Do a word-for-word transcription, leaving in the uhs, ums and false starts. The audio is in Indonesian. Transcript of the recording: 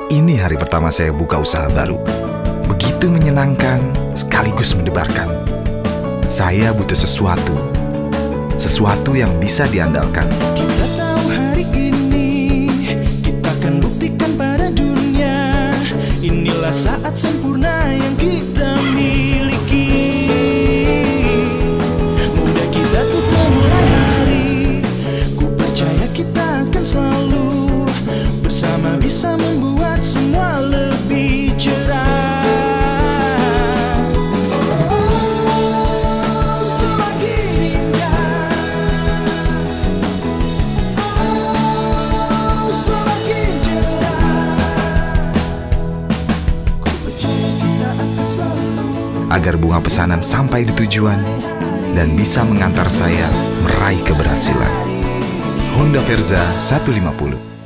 Ini hari pertama saya buka usaha baru. Begitu menyenangkan, sekaligus mendebarkan. Saya butuh sesuatu. Sesuatu yang bisa diandalkan. Kita tahu hari ini kita akan buktikan pada dunia. Inilah saat sempurna yang kita miliki. Mudah kita tuh memulai hari. Ku percaya kita akan selalu bersama bisa membuat semua lebih cerah. Agar bunga pesanan sampai di tujuan dan bisa mengantar saya meraih keberhasilan. Honda Verza seratus lima puluh.